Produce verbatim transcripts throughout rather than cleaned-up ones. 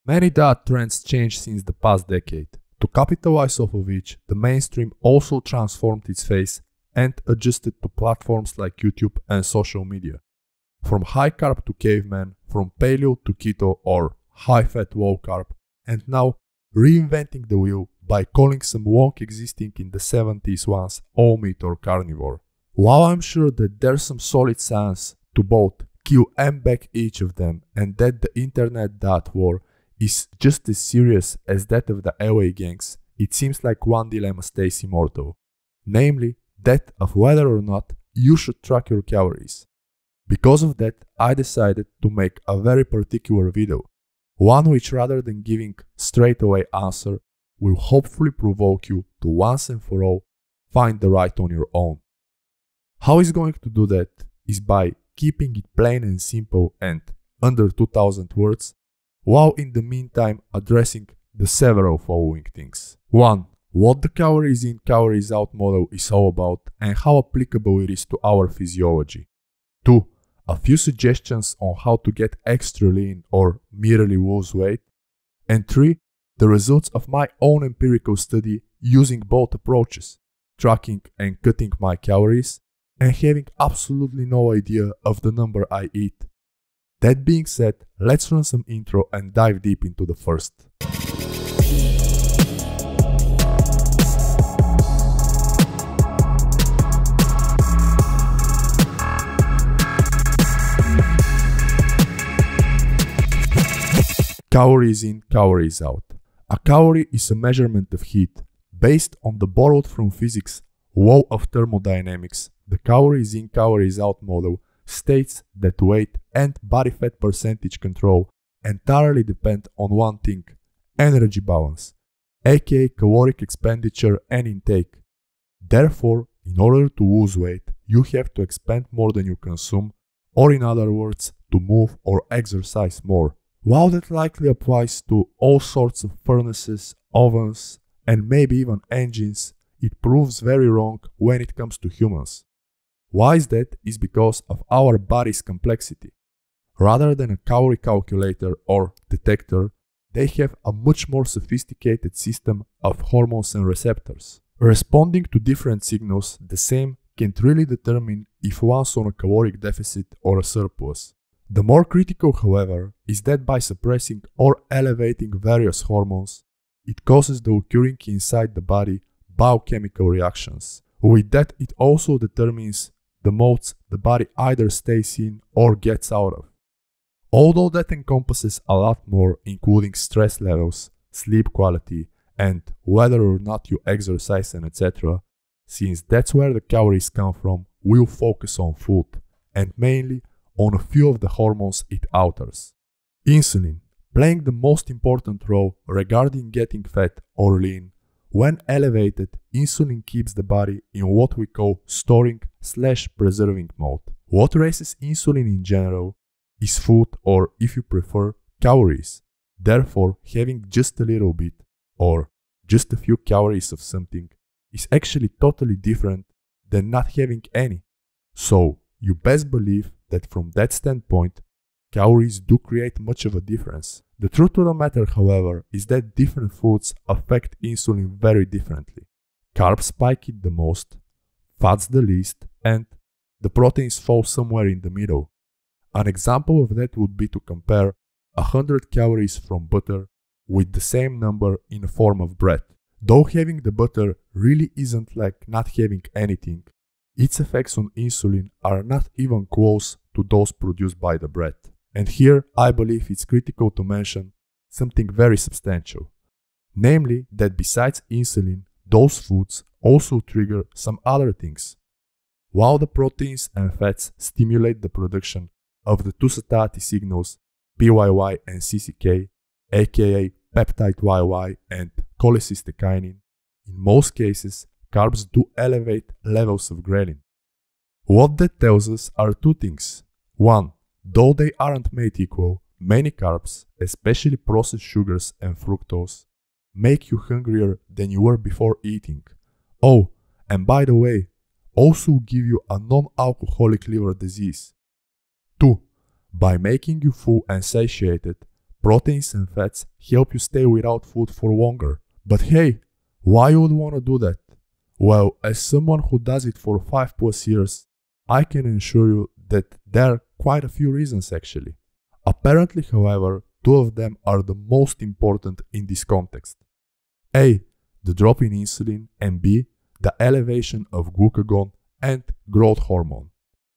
Many diet trends changed since the past decade. To capitalize off of which, the mainstream also transformed its face and adjusted to platforms like YouTube and social media. From high carb to caveman, from paleo to keto or high fat low carb, and now reinventing the wheel by calling some wonk existing in the seventies ones all meat or carnivore. While I'm sure that there's some solid science to both kill and back each of them, and that the internet diet war is just as serious as that of the L A gangs, it seems like one dilemma stays immortal, namely that of whether or not you should track your calories. Because of that, I decided to make a very particular video, one which rather than giving straight away answer, will hopefully provoke you to once and for all find the right on your own. How is going to do that is by keeping it plain and simple and under two thousand words, while in the meantime addressing the several following things. one. What the calories in, calories out model is all about and how applicable it is to our physiology. two. A few suggestions on how to get extra lean or merely lose weight. And three. The results of my own empirical study using both approaches, tracking and cutting my calories, and having absolutely no idea of the number I eat. That being said, let's run some intro and dive deep into the first. Calories in, calories out. A calorie is a measurement of heat. Based on the borrowed from physics law of thermodynamics, the calories in, calories out model states that weight and body fat percentage control entirely depend on one thing, energy balance, aka caloric expenditure and intake. Therefore, in order to lose weight, you have to expend more than you consume, or in other words, to move or exercise more. While that likely applies to all sorts of furnaces, ovens, and maybe even engines, it proves very wrong when it comes to humans. Why is that? Is because of our body's complexity. Rather than a calorie calculator or detector, they have a much more sophisticated system of hormones and receptors. Responding to different signals, the same can't really determine if one's on a caloric deficit or a surplus. The more critical, however, is that by suppressing or elevating various hormones, it causes the occurring inside the body biochemical reactions. With that, it also determines the modes the body either stays in or gets out of. Although that encompasses a lot more, including stress levels, sleep quality, and whether or not you exercise and et cetera, since that's where the calories come from, we'll focus on food, and mainly on a few of the hormones it alters. Insulin, playing the most important role regarding getting fat or lean. When elevated, insulin keeps the body in what we call storing slash preserving mode. What raises insulin in general is food, or if you prefer, calories. Therefore, having just a little bit or just a few calories of something is actually totally different than not having any. So, you best believe that from that standpoint, calories do create much of a difference. The truth of the matter, however, is that different foods affect insulin very differently. Carbs spike it the most, fats the least, and the proteins fall somewhere in the middle. An example of that would be to compare one hundred calories from butter with the same number in the form of bread. Though having the butter really isn't like not having anything, its effects on insulin are not even close to those produced by the bread. And here I believe it's critical to mention something very substantial. Namely that besides insulin, those foods also trigger some other things. While the proteins and fats stimulate the production of the two satiety signals P Y Y and C C K, aka peptide Y Y and cholecystokinin, in most cases carbs do elevate levels of ghrelin. What that tells us are two things. One, though they aren't made equal, many carbs, especially processed sugars and fructose, make you hungrier than you were before eating. Oh, and by the way, also give you a non-alcoholic liver disease. two. By making you full and satiated, proteins and fats help you stay without food for longer. But hey, why you would want to do that? Well, as someone who does it for five plus years, I can assure you that there are quite a few reasons actually. Apparently, however, two of them are the most important in this context. A. The drop in insulin, and B. The elevation of glucagon and growth hormone.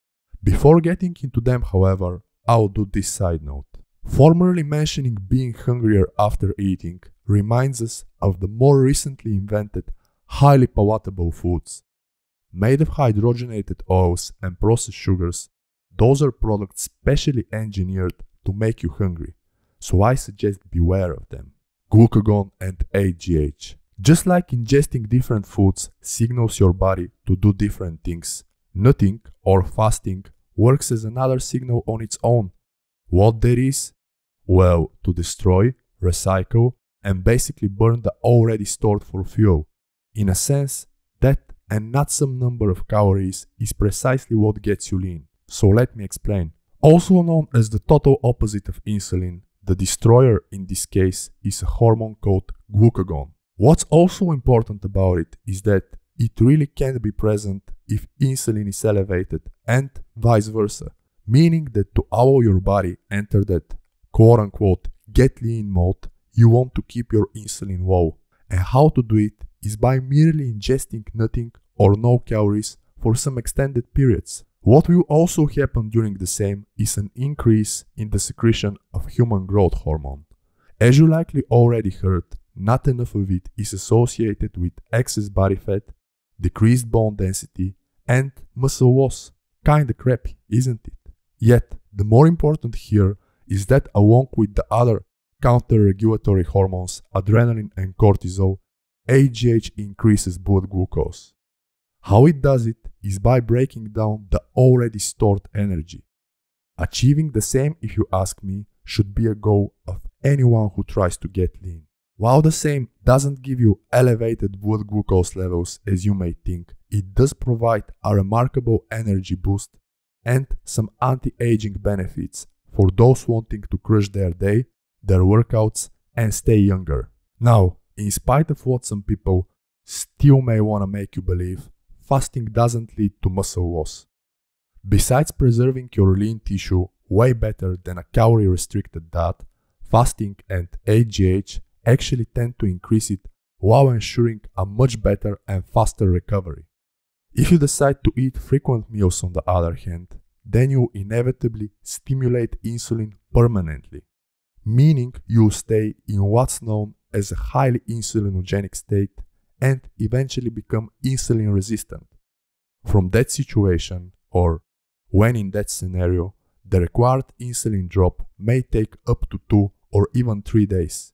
Before getting into them, however, I'll do this side note. Formerly mentioning being hungrier after eating reminds us of the more recently invented highly palatable foods. Made of hydrogenated oils and processed sugars, those are products specially engineered to make you hungry, so I suggest beware of them. Glucagon and A G H. Just like ingesting different foods signals your body to do different things, nutting or fasting works as another signal on its own. What that is? Well, to destroy, recycle, and basically burn the already stored for fuel. In a sense, that and not some number of calories is precisely what gets you lean. So let me explain. Also known as the total opposite of insulin, the destroyer in this case is a hormone called glucagon. What's also important about it is that it really can't be present if insulin is elevated and vice versa, meaning that to allow your body enter that quote-unquote get lean mode, you want to keep your insulin low. And how to do it is by merely ingesting nothing or no calories for some extended periods. What will also happen during the same is an increase in the secretion of human growth hormone. As you likely already heard, not enough of it is associated with excess body fat, decreased bone density, and muscle loss. Kinda crappy, isn't it? Yet, the more important here is that along with the other counter-regulatory hormones, adrenaline and cortisol, A G H increases blood glucose. How it does it is by breaking down the already stored energy. Achieving the same, if you ask me, should be a goal of anyone who tries to get lean. While the same doesn't give you elevated blood glucose levels as you may think, it does provide a remarkable energy boost and some anti-aging benefits for those wanting to crush their day, their workouts, and stay younger. Now, in spite of what some people still may want to make you believe, fasting doesn't lead to muscle loss. Besides preserving your lean tissue way better than a calorie-restricted diet, fasting and A G H actually tend to increase it while ensuring a much better and faster recovery. If you decide to eat frequent meals on the other hand, then you inevitably stimulate insulin permanently, meaning you stay in what's known as a highly insulinogenic state and eventually become insulin resistant. From that situation, or when in that scenario, the required insulin drop may take up to two or even three days.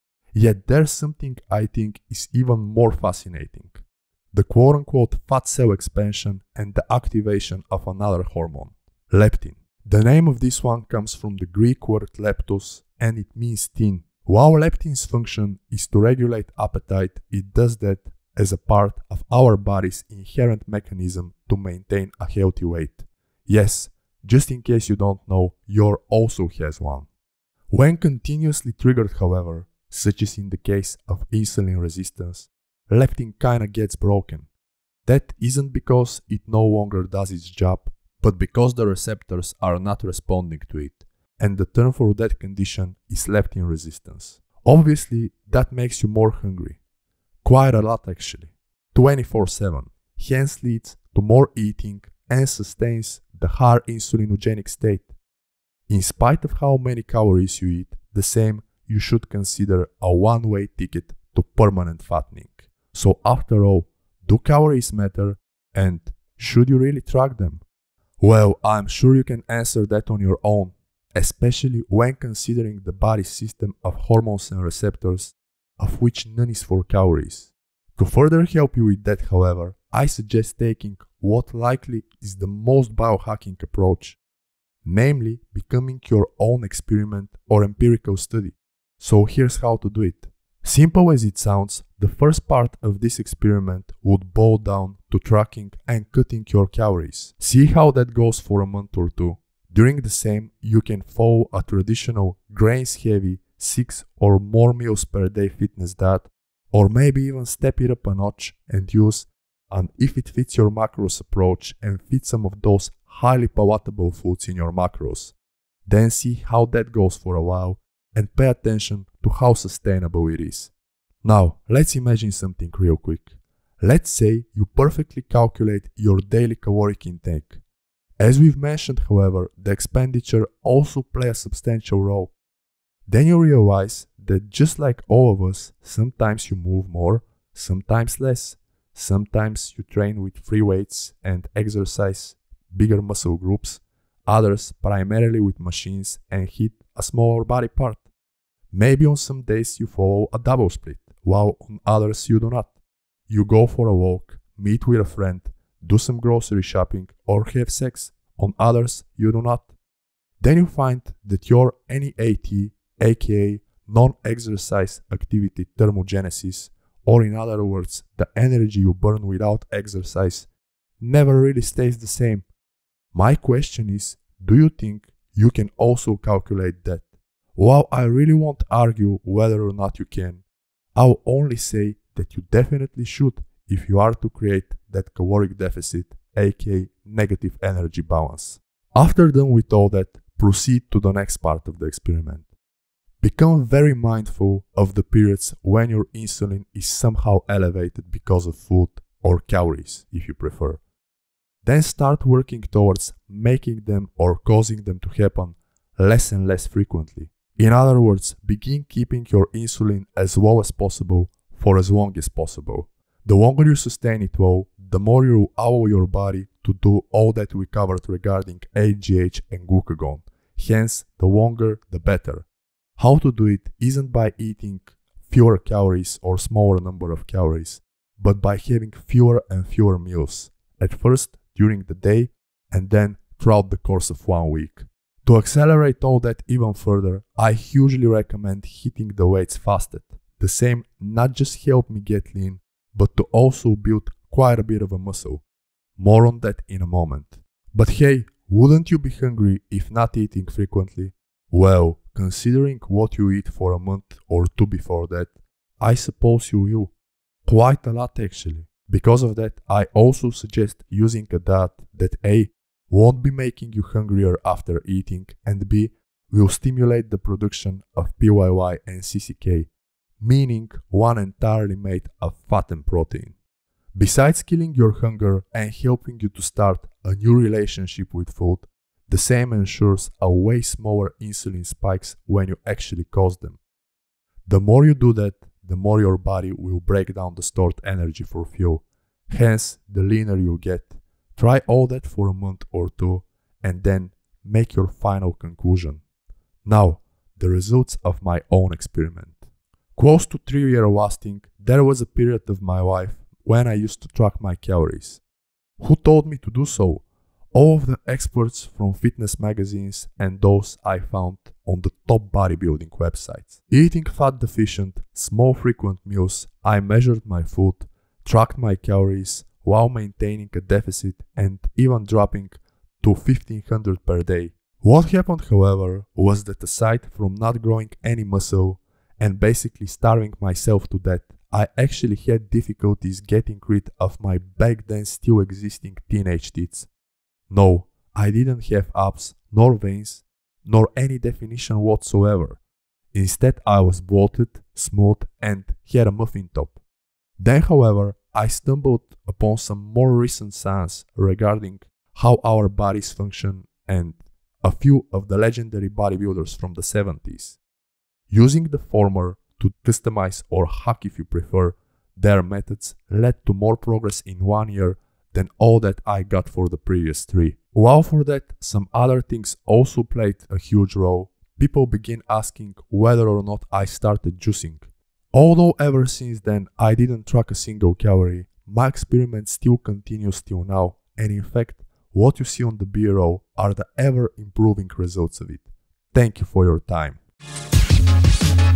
Yet there's something I think is even more fascinating. The quote-unquote fat cell expansion and the activation of another hormone, leptin. The name of this one comes from the Greek word leptos and it means thin. While leptin's function is to regulate appetite, it does that as a part of our body's inherent mechanism to maintain a healthy weight. Yes, just in case you don't know, yours also has one. When continuously triggered, however, such as in the case of insulin resistance, leptin kinda gets broken. That isn't because it no longer does its job, but because the receptors are not responding to it, and the term for that condition is leptin resistance. Obviously, that makes you more hungry. Quite a lot actually, twenty-four seven, hence leads to more eating and sustains the higher insulinogenic state. In spite of how many calories you eat, the same you should consider a one-way ticket to permanent fattening. So after all, do calories matter and should you really track them? Well, I'm sure you can answer that on your own, especially when considering the body's system of hormones and receptors, of which none is for calories. To further help you with that, however, I suggest taking what likely is the most biohacking approach, namely becoming your own experiment or empirical study. So here's how to do it. Simple as it sounds, the first part of this experiment would boil down to tracking and cutting your calories. See how that goes for a month or two. During the same, you can follow a traditional grains-heavy six or more meals per day fitness diet, or maybe even step it up a notch and use an if it fits your macros approach and fit some of those highly palatable foods in your macros. Then see how that goes for a while and pay attention to how sustainable it is. Now, let's imagine something real quick. Let's say you perfectly calculate your daily caloric intake. As we've mentioned, however, the expenditure also plays a substantial role. Then you realize that just like all of us, sometimes you move more, sometimes less. Sometimes you train with free weights and exercise bigger muscle groups, others primarily with machines and hit a smaller body part. Maybe on some days you follow a double split, while on others you do not. You go for a walk, meet with a friend, do some grocery shopping, or have sex. On others you do not. Then you find that your N E A T, aka non-exercise activity thermogenesis, or in other words, the energy you burn without exercise, never really stays the same. My question is, do you think you can also calculate that? While I really won't argue whether or not you can, I'll only say that you definitely should if you are to create that caloric deficit, aka negative energy balance. After done with all that, proceed to the next part of the experiment. Become very mindful of the periods when your insulin is somehow elevated because of food or calories, if you prefer. Then start working towards making them or causing them to happen less and less frequently. In other words, begin keeping your insulin as low as possible for as long as possible. The longer you sustain it low, the more you allow your body to do all that we covered regarding A G H and glucagon. Hence, the longer the better. How to do it isn't by eating fewer calories or smaller number of calories, but by having fewer and fewer meals, at first during the day and then throughout the course of one week. To accelerate all that even further, I hugely recommend hitting the weights fasted. The same not just help me get lean, but to also build quite a bit of a muscle. More on that in a moment. But hey, wouldn't you be hungry if not eating frequently? Well, considering what you eat for a month or two before that, I suppose you will. Quite a lot actually. Because of that, I also suggest using a diet that A, won't be making you hungrier after eating, and B, will stimulate the production of P Y Y and C C K, meaning one entirely made of fat and protein. Besides killing your hunger and helping you to start a new relationship with food, the same ensures a way smaller insulin spikes when you actually cause them. The more you do that, the more your body will break down the stored energy for fuel. Hence, the leaner you get. Try all that for a month or two and then make your final conclusion. Now, the results of my own experiment. Close to three year lasting, there was a period of my life when I used to track my calories. Who told me to do so? All of the experts from fitness magazines and those I found on the top bodybuilding websites. Eating fat deficient, small frequent meals, I measured my food, tracked my calories while maintaining a deficit and even dropping to fifteen hundred per day. What happened, however, was that aside from not growing any muscle and basically starving myself to death, I actually had difficulties getting rid of my back then still existing teenage tits. No, I didn't have abs, nor veins, nor any definition whatsoever. Instead, I was bloated, smooth, and had a muffin top. Then, however, I stumbled upon some more recent science regarding how our bodies function and a few of the legendary bodybuilders from the seventies. Using the former to customize or hack, if you prefer, their methods led to more progress in one year than all that I got for the previous three. While for that, some other things also played a huge role. People began asking whether or not I started juicing. Although ever since then I didn't track a single calorie, my experiment still continues till now, and in fact, what you see on the B-roll are the ever improving results of it. Thank you for your time.